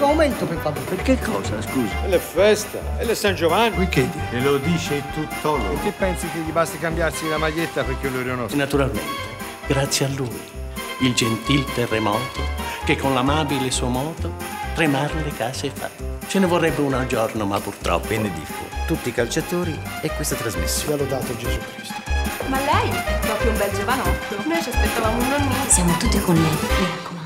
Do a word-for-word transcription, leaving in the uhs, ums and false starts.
altro aumento per favore. Per che cosa, scusa? È la festa, è la San Giovanni. Qui che dire? E lo dice tutto lui. E te pensi che gli basti cambiarsi la maglietta perché lui è nostro? Naturalmente, grazie a lui, il gentil terremoto che con l'amabile suo moto tremare le case fa. Ce ne vorrebbe uno al giorno, ma purtroppo. Benedicto, tutti i calciatori e questa trasmissione. Sia lodato Gesù Cristo. Ma lei è proprio un bel giovanotto. Noi ci aspettavamo un nonnino. Siamo tutti con lei, mi raccomando.